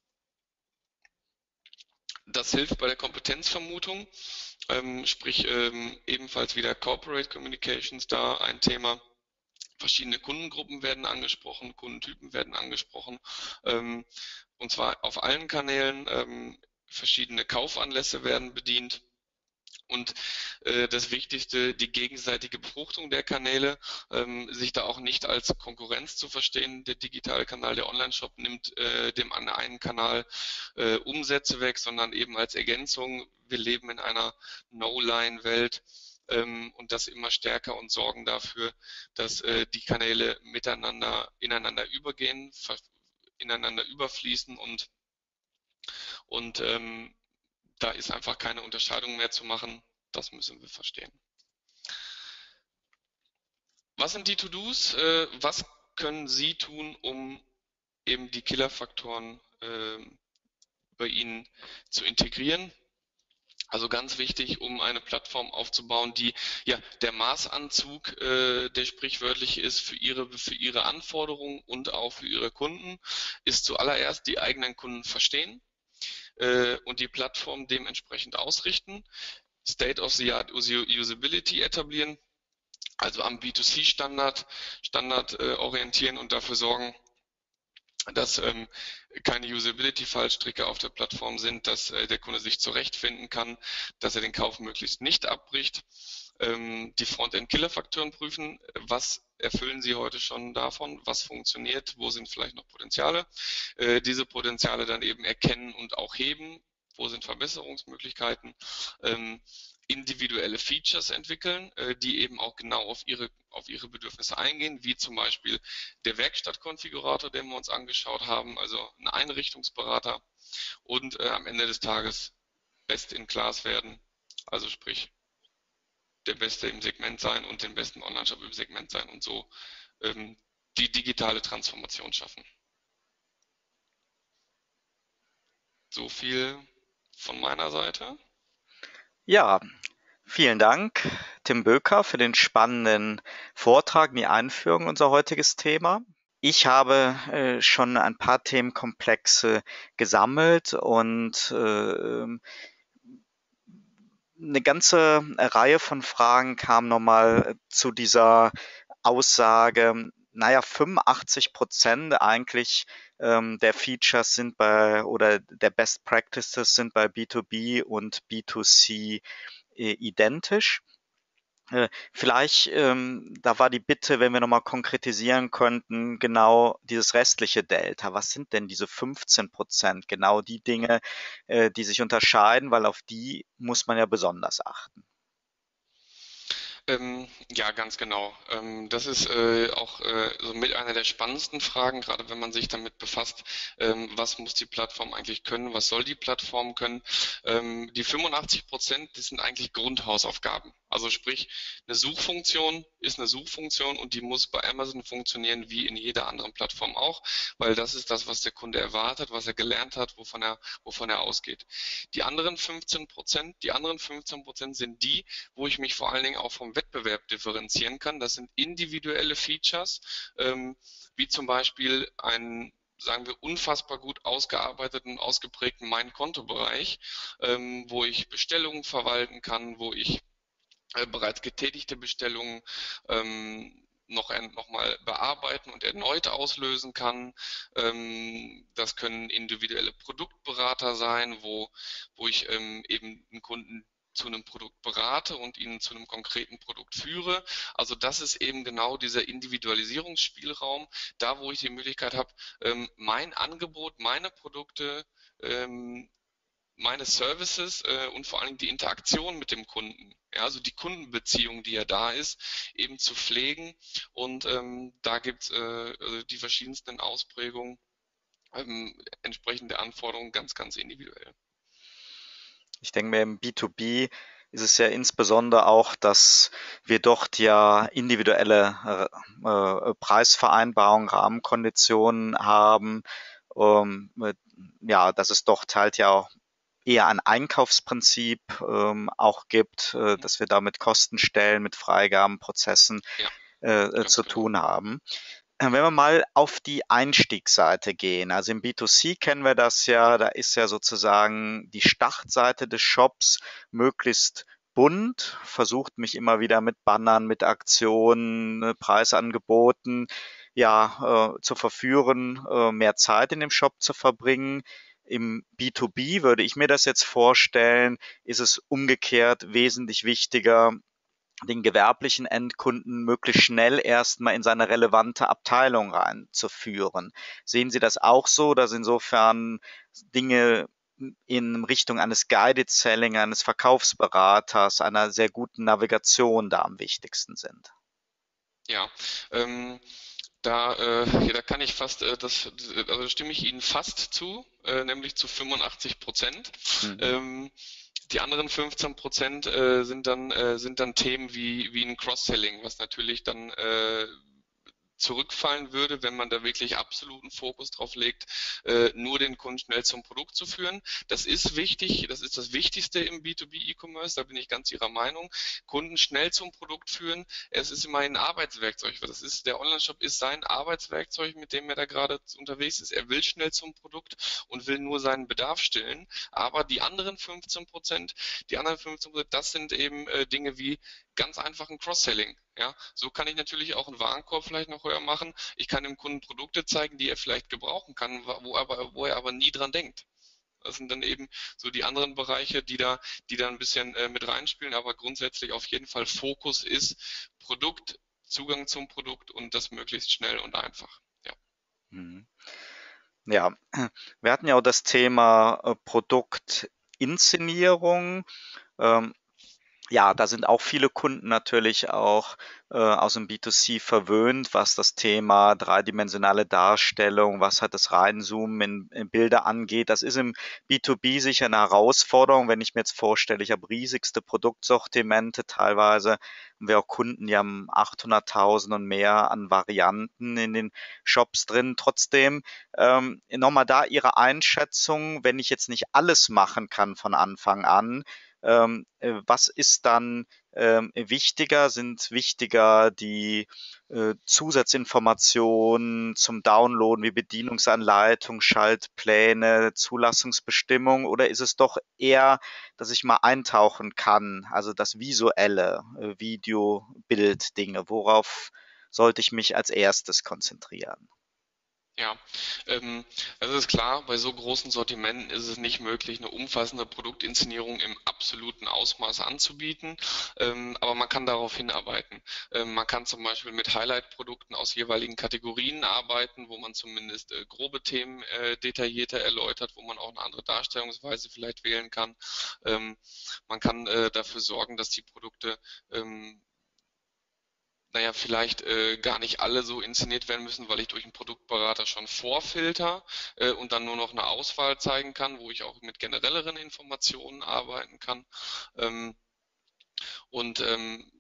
das hilft bei der Kompetenzvermutung, ähm, sprich ähm, ebenfalls wieder Corporate Communications da ein Thema. Verschiedene Kundengruppen werden angesprochen, Kundentypen werden angesprochen, ähm, und zwar auf allen Kanälen. Ähm, verschiedene Kaufanlässe werden bedient. Und äh, das Wichtigste, die gegenseitige Befruchtung der Kanäle, ähm, sich da auch nicht als Konkurrenz zu verstehen. Der digitale Kanal, der Online-Shop nimmt äh, dem einen Kanal äh, Umsätze weg, sondern eben als Ergänzung. Wir leben in einer No-Line-Welt ähm, und das immer stärker und sorgen dafür, dass äh, die Kanäle miteinander, ineinander übergehen, ineinander überfließen und, und ähm, da ist einfach keine Unterscheidung mehr zu machen. Das müssen wir verstehen. Was sind die To-Dos? Äh, was können Sie tun, um eben die Killerfaktoren äh, bei Ihnen zu integrieren? Also ganz wichtig, um eine Plattform aufzubauen, die ja der Maßanzug, äh, der sprichwörtlich ist für ihre, für ihre Anforderungen und auch für ihre Kunden, ist zuallererst die eigenen Kunden verstehen äh, und die Plattform dementsprechend ausrichten, State-of-the-Art Usability etablieren, also am B zwei C Standard, Standard äh, orientieren und dafür sorgen, dass ähm, keine Usability-Fallstricke auf der Plattform sind, dass äh, der Kunde sich zurechtfinden kann, dass er den Kauf möglichst nicht abbricht. Ähm, die Frontend-Killer-Faktoren prüfen, was erfüllen Sie heute schon davon, was funktioniert, wo sind vielleicht noch Potenziale. Äh, diese Potenziale dann eben erkennen und auch heben, wo sind Verbesserungsmöglichkeiten. Ähm, individuelle Features entwickeln, äh, die eben auch genau auf ihre, auf ihre Bedürfnisse eingehen, wie zum Beispiel der Werkstattkonfigurator, den wir uns angeschaut haben, also ein Einrichtungsberater und äh, am Ende des Tages Best in Class werden, also sprich der Beste im Segment sein und den besten Online-Shop im Segment sein und so ähm, die digitale Transformation schaffen. So viel von meiner Seite. Ja, vielen Dank, Tim Böker für den spannenden Vortrag, die Einführung in unser heutiges Thema. Ich habe äh, schon ein paar Themenkomplexe gesammelt und äh, eine ganze Reihe von Fragen kam nochmal zu dieser Aussage, naja, fünfundachtzig Prozent eigentlich ähm, der Features sind bei oder der Best Practices sind bei B zwei B und B zwei C äh, identisch. Äh, vielleicht, ähm, da war die Bitte, wenn wir nochmal konkretisieren könnten, genau dieses restliche Delta. Was sind denn diese fünfzehn Prozent? Genau die Dinge, äh, die sich unterscheiden, weil auf die muss man ja besonders achten. Ähm, ja, ganz genau. Ähm, das ist äh, auch äh, so mit einer der spannendsten Fragen, gerade wenn man sich damit befasst, ähm, was muss die Plattform eigentlich können, was soll die Plattform können. Ähm, die fünfundachtzig Prozent, das sind eigentlich Grundhausaufgaben. Also sprich, eine Suchfunktion ist eine Suchfunktion und die muss bei Amazon funktionieren wie in jeder anderen Plattform auch, weil das ist das, was der Kunde erwartet, was er gelernt hat, wovon er, wovon er ausgeht. Die anderen fünfzehn Prozent, die anderen fünfzehn Prozent sind die, wo ich mich vor allen Dingen auch vom Wettbewerb differenzieren kann. Das sind individuelle Features, ähm, wie zum Beispiel ein, sagen wir, unfassbar gut ausgearbeiteten, ausgeprägten Mein-Konto-Bereich, ähm, wo ich Bestellungen verwalten kann, wo ich äh, bereits getätigte Bestellungen ähm, noch, noch mal bearbeiten und erneut auslösen kann. Ähm, das können individuelle Produktberater sein, wo, wo ich ähm, eben einen Kunden zu einem Produkt berate und ihn zu einem konkreten Produkt führe. Also das ist eben genau dieser Individualisierungsspielraum, da wo ich die Möglichkeit habe, ähm, mein Angebot, meine Produkte, ähm, meine Services äh, und vor allen Dingen die Interaktion mit dem Kunden, ja, also die Kundenbeziehung, die ja da ist, eben zu pflegen. Und ähm, da gibt es äh, also die verschiedensten Ausprägungen ähm, entsprechend der Anforderungen ganz, ganz individuell. Ich denke mir, im B zwei B ist es ja insbesondere auch, dass wir dort ja individuelle äh, äh, Preisvereinbarungen, Rahmenkonditionen haben. Ähm, mit, ja, dass es dort halt ja auch eher ein Einkaufsprinzip ähm, auch gibt, äh, Mhm. dass wir da mit Kostenstellen, mit Freigabenprozessen Ja, äh, äh, ganz zu genau. tun haben. Wenn wir mal auf die Einstiegsseite gehen, also im B zwei C kennen wir das ja, da ist ja sozusagen die Startseite des Shops möglichst bunt, versucht mich immer wieder mit Bannern, mit Aktionen, äh, Preisangeboten, ja, äh, zu verführen, äh, mehr Zeit in dem Shop zu verbringen. Im B zwei B würde ich mir das jetzt vorstellen, ist es umgekehrt wesentlich wichtiger, den gewerblichen Endkunden möglichst schnell erstmal in seine relevante Abteilung reinzuführen. Sehen Sie das auch so, dass insofern Dinge in Richtung eines Guided Selling, eines Verkaufsberaters, einer sehr guten Navigation da am wichtigsten sind? Ja, ähm, da, äh, ja, da kann ich fast, äh, das, also stimme ich Ihnen fast zu, äh, nämlich zu fünfundachtzig Prozent. Mhm. Ähm, die anderen fünfzehn Prozent äh, sind dann äh, sind dann Themen wie wie ein Cross-Selling, was natürlich dann äh, zurückfallen würde, wenn man da wirklich absoluten Fokus drauf legt, äh, nur den Kunden schnell zum Produkt zu führen. Das ist wichtig, das ist das Wichtigste im B zwei B E-Commerce, da bin ich ganz Ihrer Meinung. Kunden schnell zum Produkt führen, es ist immer ein Arbeitswerkzeug, das ist, der Online-Shop ist sein Arbeitswerkzeug, mit dem er da gerade unterwegs ist. Er will schnell zum Produkt und will nur seinen Bedarf stillen, aber die anderen fünfzehn Prozent, die anderen fünfzehn Prozent, das sind eben äh, Dinge wie ganz einfach ein Cross-Selling. Ja, so kann ich natürlich auch einen Warenkorb vielleicht noch höher machen. Ich kann dem Kunden Produkte zeigen, die er vielleicht gebrauchen kann, wo, aber, wo er aber nie dran denkt. Das sind dann eben so die anderen Bereiche, die da, die da ein bisschen äh, mit reinspielen, aber grundsätzlich auf jeden Fall Fokus ist Produkt, Zugang zum Produkt und das möglichst schnell und einfach. Ja. Mhm. Ja, wir hatten ja auch das Thema äh, Produktinszenierung. Ähm, Ja, da sind auch viele Kunden natürlich auch äh, aus dem B zwei C verwöhnt, was das Thema dreidimensionale Darstellung, was hat das Reinzoomen in, in Bilder angeht. Das ist im B zwei B sicher eine Herausforderung, wenn ich mir jetzt vorstelle, ich habe riesigste Produktsortimente, teilweise haben wir auch Kunden, die haben achthunderttausend und mehr an Varianten in den Shops drin. Trotzdem ähm, nochmal da Ihre Einschätzung, wenn ich jetzt nicht alles machen kann von Anfang an, Ähm, äh, was ist dann ähm, wichtiger? Sind wichtiger die äh, Zusatzinformationen zum Downloaden wie Bedienungsanleitung, Schaltpläne, Zulassungsbestimmung oder ist es doch eher, dass ich mal eintauchen kann, also das Visuelle, äh, Video, Bild, Dinge? Worauf sollte ich mich als erstes konzentrieren? Ja, ähm, also ist klar, bei so großen Sortimenten ist es nicht möglich, eine umfassende Produktinszenierung im absoluten Ausmaß anzubieten, ähm, aber man kann darauf hinarbeiten. Ähm, man kann zum Beispiel mit Highlight-Produkten aus jeweiligen Kategorien arbeiten, wo man zumindest äh, grobe Themen äh, detaillierter erläutert, wo man auch eine andere Darstellungsweise vielleicht wählen kann. Ähm, man kann äh, dafür sorgen, dass die Produkte ähm, naja, vielleicht äh, gar nicht alle so inszeniert werden müssen, weil ich durch einen Produktberater schon vorfilter äh, und dann nur noch eine Auswahl zeigen kann, wo ich auch mit generelleren Informationen arbeiten kann. Ähm, und ähm,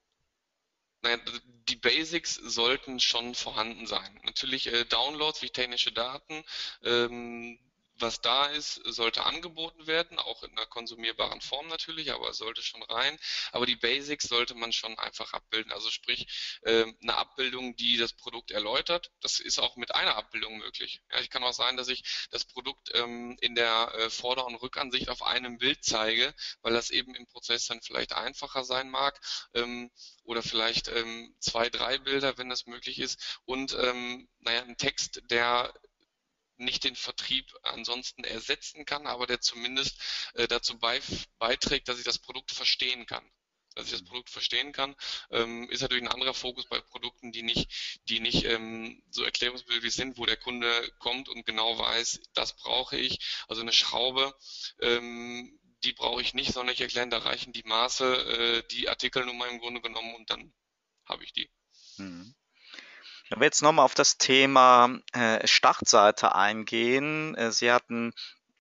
naja, die Basics sollten schon vorhanden sein. Natürlich äh, Downloads wie technische Daten, ähm, was da ist, sollte angeboten werden, auch in einer konsumierbaren Form natürlich, aber es sollte schon rein. Aber die Basics sollte man schon einfach abbilden. Also sprich, ähm, eine Abbildung, die das Produkt erläutert. Das ist auch mit einer Abbildung möglich. Ja, ich kann auch sein, dass ich das Produkt ähm, in der äh, Vorder- und Rückansicht auf einem Bild zeige, weil das eben im Prozess dann vielleicht einfacher sein mag. Ähm, oder vielleicht ähm, zwei, drei Bilder, wenn das möglich ist. Und ähm, naja, ein Text, der nicht den Vertrieb ansonsten ersetzen kann, aber der zumindest äh, dazu bei, beiträgt, dass ich das Produkt verstehen kann. Dass ich das Produkt verstehen kann, ähm, ist natürlich ein anderer Fokus bei Produkten, die nicht, die nicht ähm, so erklärungsbedürftig sind, wo der Kunde kommt und genau weiß, das brauche ich. Also eine Schraube, ähm, die brauche ich nicht sonderlich erklären, da reichen die Maße, äh, die Artikelnummer im Grunde genommen und dann habe ich die. Mhm. Wenn wir jetzt nochmal auf das Thema äh, Startseite eingehen. Äh, Sie hatten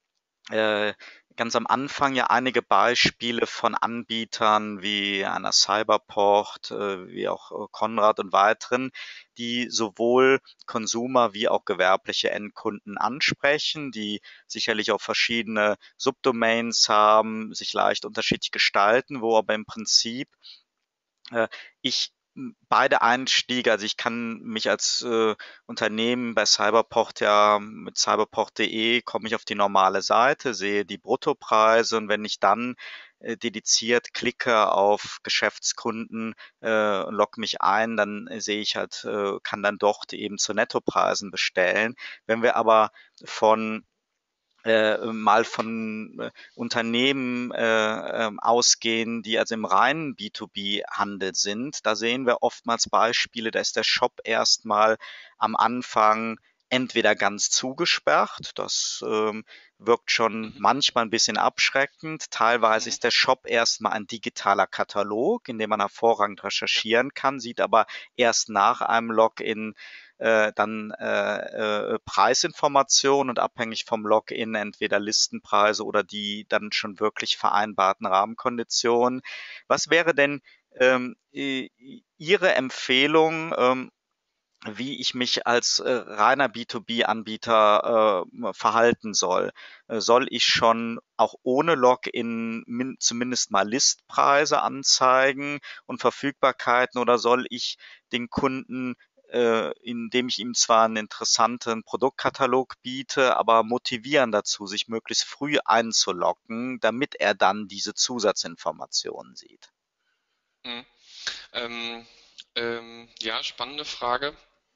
äh, ganz am Anfang ja einige Beispiele von Anbietern wie einer Cyberport, äh, wie auch äh, Konrad und weiteren, die sowohl Konsumer wie auch gewerbliche Endkunden ansprechen, die sicherlich auch verschiedene Subdomains haben, sich leicht unterschiedlich gestalten, wo aber im Prinzip äh, ich beide Einstiege, also ich kann mich als äh, Unternehmen bei Cyberport ja mit cyberport punkt de komme ich auf die normale Seite, sehe die Bruttopreise und wenn ich dann äh, dediziert klicke auf Geschäftskunden äh, und logge mich ein, dann äh, sehe ich halt, äh, kann dann dort eben zu Nettopreisen bestellen. Wenn wir aber von äh, mal von äh, Unternehmen äh, ähm, ausgehen, die also im reinen B zwei B-Handel sind. Da sehen wir oftmals Beispiele, da ist der Shop erstmal am Anfang entweder ganz zugesperrt, das ähm, wirkt schon Mhm, manchmal ein bisschen abschreckend. Teilweise mhm, ist der Shop erstmal ein digitaler Katalog, in dem man hervorragend ja, recherchieren kann, sieht aber erst nach einem Login äh, dann äh, äh, Preisinformationen und abhängig vom Login entweder Listenpreise oder die dann schon wirklich vereinbarten Rahmenkonditionen. Was wäre denn ähm, Ihre Empfehlung, ähm, wie ich mich als äh, reiner B zwei B-Anbieter äh, verhalten soll? Äh, soll ich schon auch ohne Login min zumindest mal Listpreise anzeigen und Verfügbarkeiten oder soll ich den Kunden, äh, indem ich ihm zwar einen interessanten Produktkatalog biete, aber motivieren dazu, sich möglichst früh einzuloggen, damit er dann diese Zusatzinformationen sieht? mhm. Ähm, ähm, ja, spannende Frage.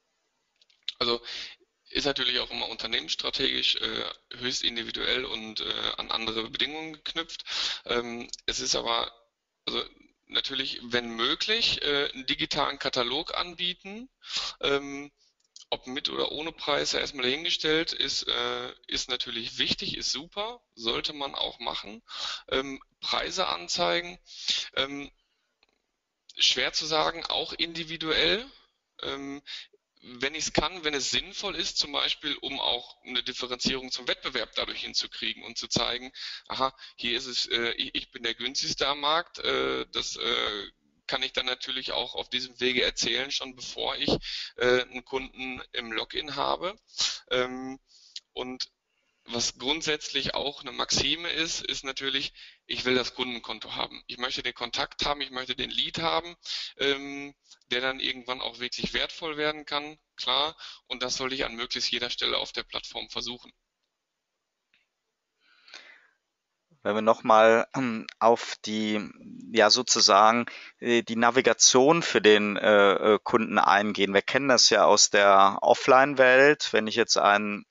Also ist natürlich auch immer unternehmensstrategisch äh, höchst individuell und äh, an andere Bedingungen geknüpft. Ähm, es ist aber also natürlich, wenn möglich, äh, einen digitalen Katalog anbieten. Ähm, ob mit oder ohne Preis, erstmal dahingestellt, ist, äh, ist natürlich wichtig, ist super, sollte man auch machen. Ähm, Preise anzeigen, ähm, schwer zu sagen, auch individuell. Ähm, wenn ich es kann, wenn es sinnvoll ist, zum Beispiel, um auch eine Differenzierung zum Wettbewerb dadurch hinzukriegen und zu zeigen, aha, hier ist es, äh, ich, ich bin der günstigste am Markt, äh, das äh, kann ich dann natürlich auch auf diesem Wege erzählen, schon bevor ich äh, einen Kunden im Login habe. Ähm, und was grundsätzlich auch eine Maxime ist, ist natürlich, ich will das Kundenkonto haben. Ich möchte den Kontakt haben, ich möchte den Lead haben, ähm, der dann irgendwann auch wirklich wertvoll werden kann, klar. Und das sollte ich an möglichst jeder Stelle auf der Plattform versuchen. Wenn wir nochmal ähm, auf die, ja sozusagen, äh, die Navigation für den äh, äh, Kunden eingehen. Wir kennen das ja aus der Offline-Welt. Wenn ich jetzt einen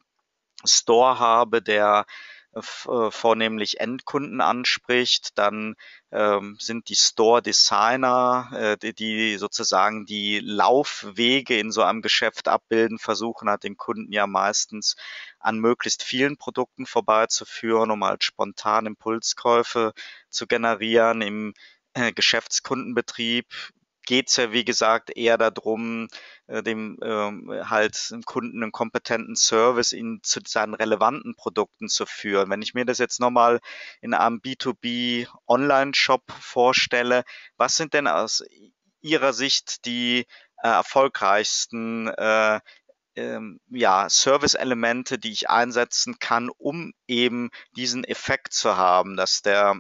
Store habe, der äh, äh, vornehmlich Endkunden anspricht, dann ähm, sind die Store-Designer, äh, die, die sozusagen die Laufwege in so einem Geschäft abbilden, versuchen halt den Kunden ja meistens an möglichst vielen Produkten vorbeizuführen, um halt spontan Impulskäufe zu generieren. Im äh, Geschäftskundenbetrieb geht's ja, wie gesagt, eher darum, äh, dem ähm, halt dem Kunden einen kompetenten Service ihn zu seinen relevanten Produkten zu führen. Wenn ich mir das jetzt nochmal in einem B zwei B Online-Shop vorstelle, was sind denn aus Ihrer Sicht die äh, erfolgreichsten äh, ähm, ja, Service-Elemente, die ich einsetzen kann, um eben diesen Effekt zu haben, dass der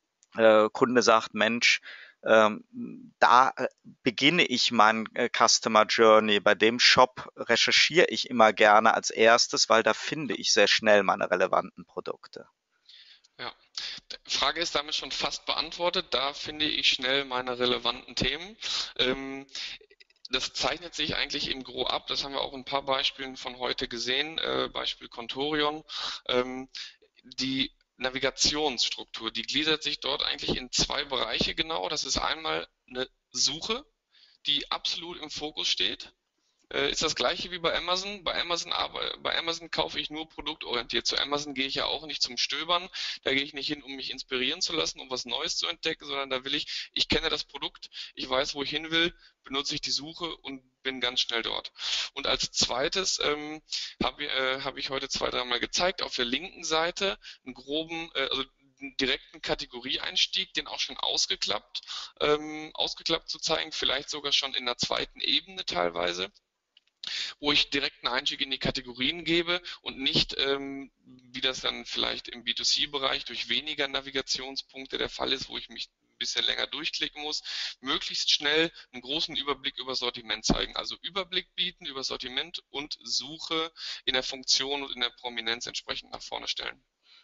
äh, Kunde sagt, Mensch, ähm, da äh, beginne ich mein äh, Customer Journey. Bei dem Shop recherchiere ich immer gerne als erstes, weil da finde ich sehr schnell meine relevanten Produkte. Ja, Frage ist damit schon fast beantwortet. Da finde ich schnell meine relevanten Themen. Ähm, Das zeichnet sich eigentlich im Gro ab. Das haben wir auch in ein paar Beispielen von heute gesehen. Äh, Beispiel Contorion. Ähm, die Navigationsstruktur, die gliedert sich dort eigentlich in zwei Bereiche genau. Das ist einmal eine Suche, die absolut im Fokus steht. Äh, ist das gleiche wie bei Amazon. Bei Amazon, aber, bei Amazon kaufe ich nur produktorientiert. Zu Amazon gehe ich ja auch nicht zum Stöbern. Da gehe ich nicht hin, um mich inspirieren zu lassen, um was Neues zu entdecken, sondern da will ich, ich kenne das Produkt, ich weiß, wo ich hin will, benutze ich die Suche und bin ganz schnell dort. Und als zweites ähm, habe äh, hab ich heute zwei, dreimal gezeigt, auf der linken Seite einen groben, äh, also einen direkten Kategorieeinstieg, den auch schon ausgeklappt, ähm, ausgeklappt zu zeigen, vielleicht sogar schon in der zweiten Ebene teilweise, wo ich direkt einen Einstieg in die Kategorien gebe und nicht, ähm, wie das dann vielleicht im B zwei C-Bereich durch weniger Navigationspunkte der Fall ist, wo ich mich ein bisschen länger durchklicken muss, möglichst schnell einen großen Überblick über Sortiment zeigen. Also Überblick bieten über Sortiment und Suche in der Funktion und in der Prominenz entsprechend nach vorne stellen.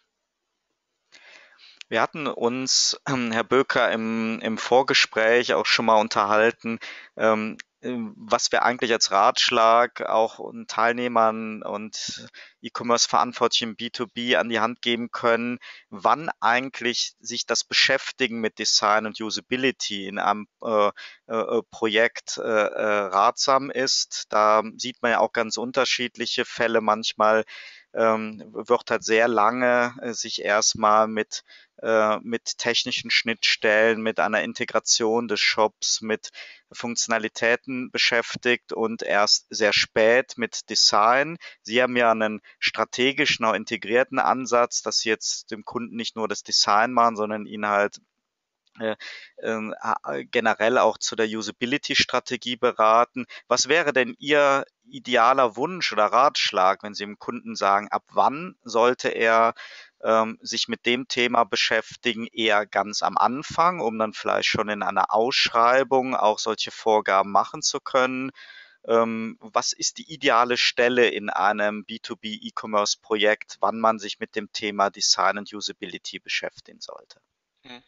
Wir hatten uns, ähm, Herr Böker, im, im Vorgespräch auch schon mal unterhalten, ähm, ähm, was wir eigentlich als Ratschlag auch Teilnehmern und E-Commerce-Verantwortlichen B zwei B an die Hand geben können, wann eigentlich sich das Beschäftigen mit Design und Usability in einem äh, äh, Projekt äh, äh, ratsam ist. Da sieht man ja auch ganz unterschiedliche Fälle. Manchmal ähm, wird halt sehr lange äh, sich erstmal mit äh, mit technischen Schnittstellen, mit einer Integration des Shops, mit Funktionalitäten beschäftigt und erst sehr spät mit Design. Sie haben ja einen strategischen, auch integrierten Ansatz, dass Sie jetzt dem Kunden nicht nur das Design machen, sondern ihn halt äh, ähm, generell auch zu der Usability-Strategie beraten. Was wäre denn Ihr idealer Wunsch oder Ratschlag, wenn Sie dem Kunden sagen, ab wann sollte er ähm, sich mit dem Thema beschäftigen, eher ganz am Anfang, um dann vielleicht schon in einer Ausschreibung auch solche Vorgaben machen zu können? Ähm, was ist die ideale Stelle in einem B zwei B E-Commerce-Projekt, wann man sich mit dem Thema Design und Usability beschäftigen sollte? Hm.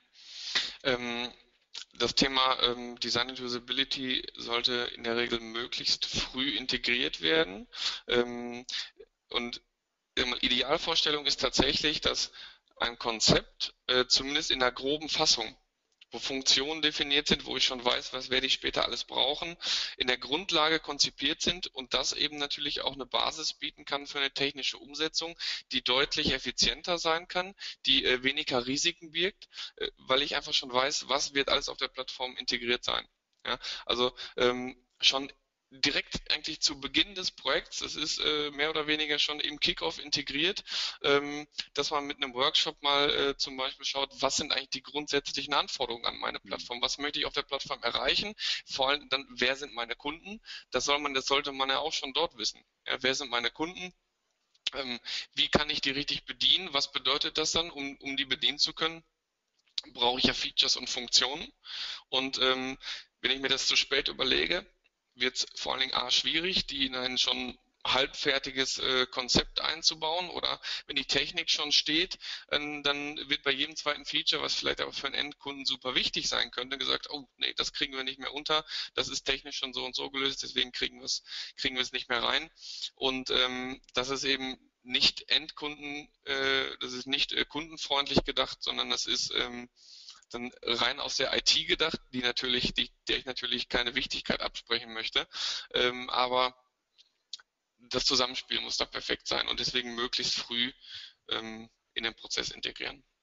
Ähm, Das Thema ähm, Design and Usability sollte in der Regel möglichst früh integriert werden. Ähm, und ähm, Idealvorstellung ist tatsächlich, dass ein Konzept äh, zumindest in der groben Fassung, wo Funktionen definiert sind, wo ich schon weiß, was werde ich später alles brauchen, in der Grundlage konzipiert sind und das eben natürlich auch eine Basis bieten kann für eine technische Umsetzung, die deutlich effizienter sein kann, die äh, weniger Risiken birgt, äh, weil ich einfach schon weiß, was wird alles auf der Plattform integriert sein. Ja, also ähm, schon direkt eigentlich zu Beginn des Projekts, es ist äh, mehr oder weniger schon im Kickoff integriert, ähm, dass man mit einem Workshop mal äh, zum Beispiel schaut, was sind eigentlich die grundsätzlichen Anforderungen an meine Plattform, was möchte ich auf der Plattform erreichen, vor allem dann, wer sind meine Kunden, das soll man, das sollte man ja auch schon dort wissen. Ja, wer sind meine Kunden? Ähm, wie kann ich die richtig bedienen? Was bedeutet das dann, um, um die bedienen zu können? Brauche ich ja Features und Funktionen. Und ähm, wenn ich mir das zu spät überlege, wird es vor allen Dingen A schwierig, die in ein schon halbfertiges äh, Konzept einzubauen, oder wenn die Technik schon steht, ähm, dann wird bei jedem zweiten Feature, was vielleicht aber für einen Endkunden super wichtig sein könnte, gesagt, oh nee, das kriegen wir nicht mehr unter, das ist technisch schon so und so gelöst, deswegen kriegen wir es kriegen wir es nicht mehr rein. Und ähm, das ist eben nicht Endkunden, äh, das ist nicht äh, kundenfreundlich gedacht, sondern das ist ähm, dann rein aus der I T gedacht, die natürlich, die, der ich natürlich keine Wichtigkeit absprechen möchte. Ähm, aber das Zusammenspiel muss da perfekt sein und deswegen möglichst früh ähm, in den Prozess integrieren.